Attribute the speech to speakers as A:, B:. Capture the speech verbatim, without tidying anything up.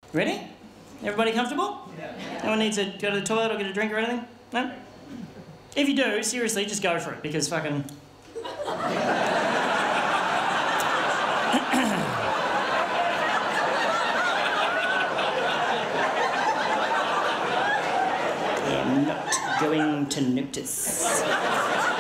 A: Ready? Everybody comfortable? Yeah. No one needs to go to the toilet or get a drink or anything? No? If you do, seriously, just go for it, because fucking... I'm not going to notice.